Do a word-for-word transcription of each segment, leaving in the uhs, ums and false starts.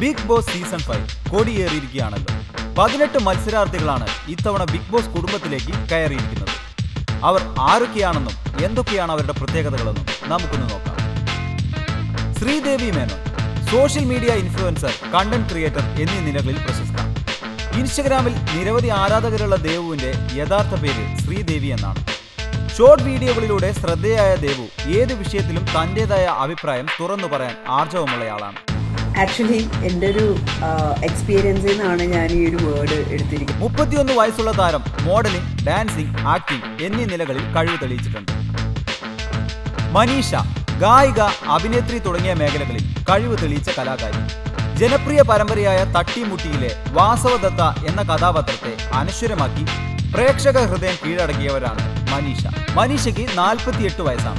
Bigg Boss season five കൊടിയേറിയിരിക്കുകയാണല്ലോ. പതിനെട്ട് മത്സരാർത്ഥികളാണ് ഇത്തവണ ബിഗ് ബോസ് കുടുംബത്തിലേക്ക് കയറിയിരിക്കുന്നത്. അവർ ആരൊക്കെയാണെന്നും എന്തൊക്കെയാണ് അവരുടെ പ്രത്യേകതകളെന്നും നമുക്കൊന്ന് നോക്കാം. Sreedevi Menon, social media influencer, content creator എന്നീ നിലകളിൽ പ്രശസ്ത. ഇൻസ്റ്റഗ്രാമിൽ നിരവധി ആരാധകരുള്ള ദേവുവിന്റെ യഥാർത്ഥ പേര് ശ്രീദേവി എന്നാണ്. ഷോർട്ട് വീഡിയോകളിലൂടെ ശ്രദ്ധേയായ ദേവു ഏത് വിഷയത്തിലും തന്റേതായ അഭിപ്രായം തുറന്നു പറയാൻ ആർജവമുള്ളയാളാണ്. ആക്ച്വലി എൻ്റെ ഒരു എക്സ്പീരിയൻസിൽ നിന്നാണ് ഞാൻ ഈ ഒരു വേർഡ് എടുത്തിരിക്കുന്നത്. മുപ്പത്തിയൊന്ന് വയസ്സുള്ള താരം മോഡലിംഗ്, ഡാൻസിംഗ്, ആക്ടിംഗ് എന്നീ നിലകളിൽ കഴിവ് തെളിയിച്ചിട്ടുണ്ട്. മനീഷ, ഗായിക, അഭിനേത്രി തുടങ്ങിയ മേഖലകളിൽ കഴിവ് തെളിയിച്ച കലാകാരി. ജനപ്രിയ പരമ്പരയായ തട്ടിമുട്ടിയിലെ വാസവദത്ത എന്ന കഥാപാത്രത്തെ അനശ്വരമാക്കി പ്രേക്ഷക ഹൃദയം കീഴടക്കിയവരാണ് മനീഷ. മനീഷയ്ക്ക് നാൽപ്പത്തിയെട്ട് വയസ്സാണ്.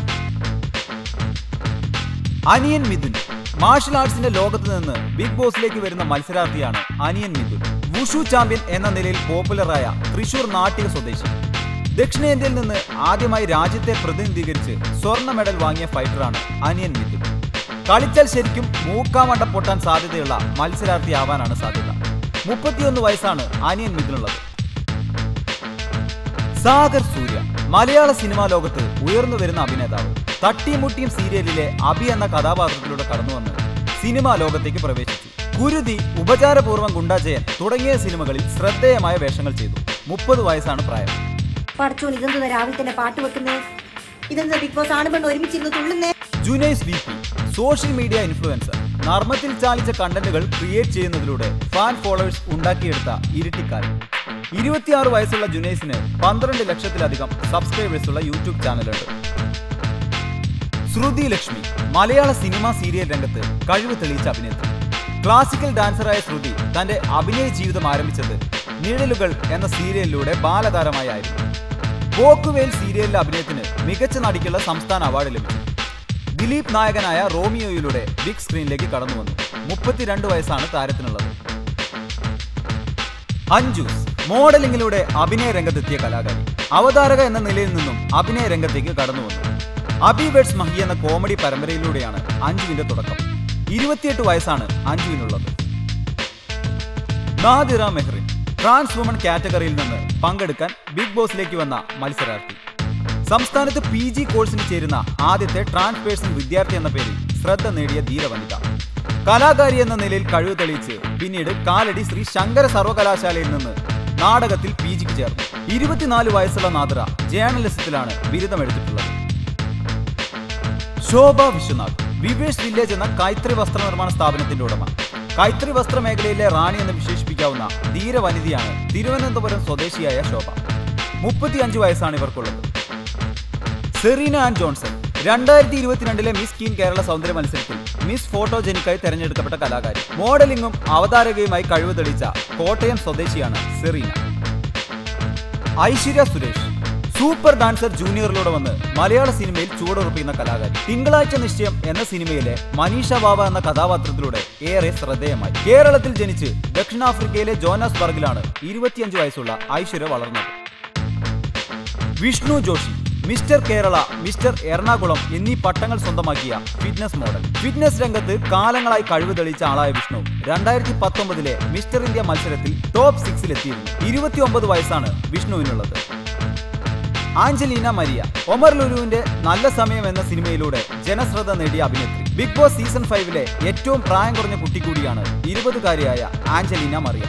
അനിയൻ മിഥുൻ, മാർഷൽ ആർട്സിന്റെ ലോകത്ത് നിന്ന് ബിഗ് ബോസിലേക്ക് വരുന്ന മത്സരാർത്ഥിയാണ് അനിയൻ മിഥുൻ. വുഷു ചാമ്പ്യൻ എന്ന നിലയിൽ പോപ്പുലറായ തൃശൂർ നാട്ടിക സ്വദേശി. ദക്ഷിണേന്ത്യയിൽ നിന്ന് ആദ്യമായി രാജ്യത്തെ പ്രതിനിധീകരിച്ച് സ്വർണ്ണ മെഡൽ വാങ്ങിയ ഫൈറ്ററാണ് അനിയൻ മിഥുൻ. കളിച്ചാൽ ശരിക്കും മൂക്കാമണ്ട പൊട്ടാൻ സാധ്യതയുള്ള മത്സരാർത്ഥിയാവാനാണ് സാധ്യത. മുപ്പത്തിയൊന്ന് വയസ്സാണ് അനിയൻ മിഥുനുള്ളത്. സാഗർ സൂര്യ, മലയാള സിനിമാ ലോകത്ത് ഉയർന്നു വരുന്ന അഭിനേതാവ്. തട്ടിമുട്ടിയും സീരിയലിലെ അഭി എന്ന കഥാപാത്രത്തിലൂടെ കടന്നുവന്ന് സിനിമാ ലോകത്തേക്ക് പ്രവേശിച്ചു. കുരുതി, ഉപചാരപൂർവ്വം ഗുണ്ടാജയൻ തുടങ്ങിയ സിനിമകളിൽ ശ്രദ്ധേയമായ വേഷങ്ങൾ ചെയ്തു. മുപ്പത് വയസ്സാണ് പ്രായം. Junaiz V P, social media influencer. നർമ്മത്തിൽ ചാലിച്ച കണ്ടന്റുകൾ ക്രിയേറ്റ് ചെയ്യുന്നതിലൂടെ ഫാൻ ഫോളോവേഴ്സ് ഉണ്ടാക്കിയെടുത്ത ഇരട്ടിക്കാരൻ. ഇരുപത്തിയാറ് വയസ്സുള്ള ജുനൈസിന് പന്ത്രണ്ട് ലക്ഷത്തിലധികം സബ്സ്ക്രൈബേഴ്സുള്ള യൂട്യൂബ് ചാനലുണ്ട്. ശ്രുതി ലക്ഷ്മി, മലയാള സിനിമ സീരിയൽ രംഗത്ത് കഴിവ് തെളിയിച്ച അഭിനേത്രി. ക്ലാസിക്കൽ ഡാൻസറായ ശ്രുതി തന്റെ അഭിനയ ജീവിതം ആരംഭിച്ചത് നിഴലുകൾ എന്ന സീരിയലിലൂടെ ബാലതാരമായിരുന്നു. പോക്കുവേൽ സീരിയലിലെ അഭിനയത്തിന് മികച്ച നടിക്കുള്ള സംസ്ഥാന അവാർഡ് ലഭിച്ചു. ദിലീപ് നായകനായ റോമിയോയിലൂടെ ബിഗ് സ്ക്രീനിലേക്ക് കടന്നു വന്നു. മുപ്പത്തിരണ്ട് വയസ്സാണ് താരത്തിനുള്ളത്. അഞ്ജൂസ്, മോഡലിംഗിലൂടെ അഭിനയ രംഗത്തെത്തിയ കലാകാരി. അവതാരക എന്ന നിലയിൽ നിന്നും അഭിനയ രംഗത്തേക്ക് കടന്നു വന്നു. അബി വെഡ്സ് മഹി എന്ന കോമഡി പരമ്പരയിലൂടെയാണ് അഞ്ജുവിന്റെ തുടക്കം. ഇരുപത്തിയെട്ട് വയസ്സാണ് അഞ്ജുവിനുള്ളത്. നാദിറ മെഹ്റിൻ, ട്രാൻസ് വുമൺ കാറ്റഗറിയിൽ നിന്ന് പങ്കെടുക്കാൻ ബിഗ് ബോസിലേക്ക് വന്ന മത്സരാർത്ഥി. സംസ്ഥാനത്ത് പി ജി കോഴ്സിന് ചേരുന്ന ആദ്യത്തെ ട്രാൻസ് പേഴ്സൺ വിദ്യാർത്ഥി എന്ന പേരിൽ ശ്രദ്ധ നേടിയ ധീരവനിത. കലാകാരി എന്ന നിലയിൽ കഴിവ് തെളിയിച്ച് പിന്നീട് കാലടി ശ്രീ ശങ്കര സർവകലാശാലയിൽ നിന്ന് നാടകത്തിൽ പി ജിക്ക് ചേർന്നു. ഇരുപത്തിനാല് വയസ്സുള്ള നാദിറ ജേർണലിസത്തിലാണ് ബിരുദമെടുത്തിട്ടുള്ളത്. ശോഭ വിശ്വനാഥ്, വിവേഷ് വില്ലേജ് എന്ന കൈത്തറി വസ്ത്ര നിർമ്മാണ സ്ഥാപനത്തിന്റെ ഉടമ. കൈത്തറി വസ്ത്ര മേഖലയിലെ റാണി എന്ന് വിശേഷിപ്പിക്കാവുന്ന ധീരവനിതയാണ് തിരുവനന്തപുരം സ്വദേശിയായ ശോഭ. മുപ്പത്തിയഞ്ച് വയസ്സാണ് ഇവർക്കുള്ളത്. സെറീന ആൻഡ് ജോൺസൺ, രണ്ടായിരത്തി ഇരുപത്തിരണ്ടിലെ മിസ് ക്വീൻ കേരള സൗന്ദര്യ മത്സരത്തിൽ മിസ് ഫോട്ടോജനിക്കായി തെരഞ്ഞെടുക്കപ്പെട്ട കലാകാരി. മോഡലിംഗും അവതാരകയുമായി കഴിവ് തെളിയിച്ച കോട്ടയം സ്വദേശിയാണ് Serena. Aishwarya Suresh, super dancer ജൂനിയറിലൂടെ വന്ന് മലയാള സിനിമയിൽ ചുവടുറപ്പിക്കുന്ന കലാകാരി. തിങ്കളാഴ്ച നിശ്ചയം എന്ന സിനിമയിലെ മനീഷ ബാബ എന്ന കഥാപാത്രത്തിലൂടെ ഏറെ ശ്രദ്ധേയമായി. കേരളത്തിൽ ജനിച്ച് ദക്ഷിണാഫ്രിക്കയിലെ ജോനാസ്ബർഗിലാണ് ഇരുപത്തിയഞ്ച് വയസ്സുള്ള ഐശ്വര്യ വളർന്നത്. വിഷ്ണു ജോഷി, മിസ്റ്റർ കേരള, മിസ്റ്റർ എറണാകുളം എന്നീ പട്ടങ്ങൾ സ്വന്തമാക്കിയ ഫിറ്റ്നസ് മോഡൽ. ഫിറ്റ്നസ് രംഗത്ത് കാലങ്ങളായി കഴിവ് തെളിയിച്ച ആളായ വിഷ്ണു രണ്ടായിരത്തി പത്തൊമ്പതിലെ മിസ്റ്റർ ഇന്ത്യ മത്സരത്തിൽ ടോപ്പ് സിക്സിലെത്തിയിരുന്നു. ഇരുപത്തി ഒമ്പത് വയസ്സാണ് വിഷ്ണുവിനുള്ളത്. ആഞ്ചലീന മരിയ, ഒമർ ലുലുവിന്റെ നല്ല സമയം എന്ന സിനിമയിലൂടെ ജനശ്രദ്ധ നേടിയ അഭിനേത്രി. ബിഗ് ബോസ് സീസൺ ഫൈവിലെ ഏറ്റവും പ്രായം കുറഞ്ഞ കുട്ടി കൂടിയാണ് ഇരുപതുകാരിയായ Angelina Maria.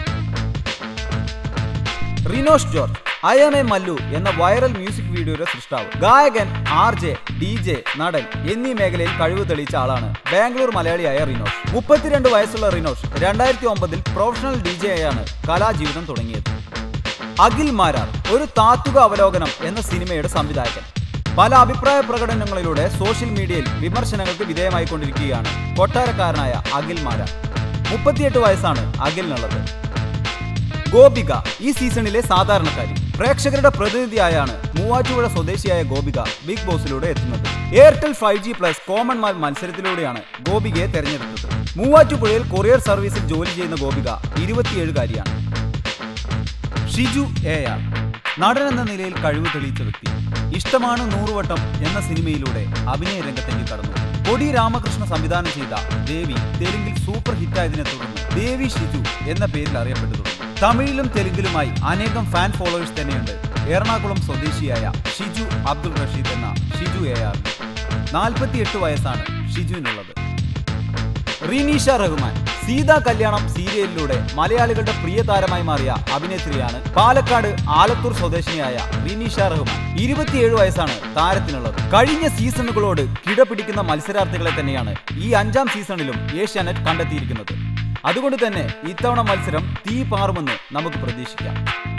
Rinosh George, I M A Mallu എന്ന വൈറൽ മ്യൂസിക് വീഡിയോയുടെ സൃഷ്ടാവ്. ഗായകൻ, ആർ ജെ, ഡി ജെ, നടൻ എന്നീ മേഖലയിൽ കഴിവ് തെളിയിച്ച ആളാണ് ബാംഗ്ലൂർ മലയാളിയായ റിനോഷ്. മുപ്പത്തിരണ്ട് വയസ്സുള്ള റിനോഷ് രണ്ടായിരത്തി ഒമ്പതിൽ പ്രൊഫഷണൽ ഡി ജെ ആയാണ് കലാജീവിതം തുടങ്ങിയത്. അഖിൽ മാരാർ, ഒരു താത്വിക അവലോകനം എന്ന സിനിമയുടെ സംവിധായകൻ. പല അഭിപ്രായ പ്രകടനങ്ങളിലൂടെ സോഷ്യൽ മീഡിയയിൽ വിമർശനങ്ങൾക്ക് വിധേയമായിക്കൊണ്ടിരിക്കുകയാണ് കൊട്ടാരക്കാരനായ അഖിൽ മാരാർ. മുപ്പത്തിയെട്ട് വയസ്സാണ് അഖിലിനുള്ളത്. ഗോപിക, ഈ സീസണിലെ സാധാരണക്കാരി. പ്രേക്ഷകരുടെ പ്രതിനിധിയായാണ് മൂവാറ്റുപുഴ സ്വദേശിയായ ഗോപിക ബിഗ് ബോസിലൂടെ എത്തുന്നത്. Airtel five G plus common man മത്സരത്തിലൂടെയാണ് ഗോപികയെ തെരഞ്ഞെടുത്തത്. മൂവാറ്റുപുഴയിൽ കൊറിയർ സർവീസിൽ ജോലി ചെയ്യുന്ന ഗോപിക ഇരുപത്തിയേഴുകാരിയാണ്. ഷിജു എ ആർ, നടൻ എന്ന നിലയിൽ കഴിവ് തെളിയിച്ച വ്യക്തി. ഇഷ്ടമാണ് നൂറുവട്ടം എന്ന സിനിമയിലൂടെ അഭിനയ രംഗത്തേക്ക് കടന്നു. കൊടി രാമകൃഷ്ണ സംവിധാനം ചെയ്ത ദേവി തെലുങ്കിൽ സൂപ്പർ ഹിറ്റായതിനെ തുടർന്ന് ദേവി ഷിജു എന്ന പേരിൽ അറിയപ്പെട്ടു തുടങ്ങി. തമിഴിലും തെലുങ്കിലുമായി അനേകം ഫാൻ ഫോളോവേഴ്സ് തന്നെയുണ്ട് എറണാകുളം സ്വദേശിയായ ഷിജു അബ്ദുൾ റഷീദ് എന്ന ഷിജു എ ആർ. നാൽപ്പത്തിയെട്ട് വയസ്സാണ് ഷിജുവിനുള്ളത്. റീനീഷ റഹ്മാൻ സീതാ കല്യാണം സീരിയലിലൂടെ മലയാളികളുടെ പ്രിയ താരമായി മാറിയ അഭിനേത്രിയാണ് പാലക്കാട് ആലത്തൂർ സ്വദേശിനിയായ റീനീഷ റഹ്മാൻ. ഇരുപത്തിയേഴ് വയസ്സാണ് താരത്തിനുള്ളത്. കഴിഞ്ഞ സീസണുകളോട് കിടപിടിക്കുന്ന മത്സരാർത്ഥികളെ തന്നെയാണ് ഈ അഞ്ചാം സീസണിലും ഏഷ്യാനെറ്റ് കണ്ടെത്തിയിരിക്കുന്നത്. അതുകൊണ്ട് തന്നെ ഇത്തവണ മത്സരം തീ പാറുമെന്ന് നമുക്ക് പ്രതീക്ഷിക്കാം.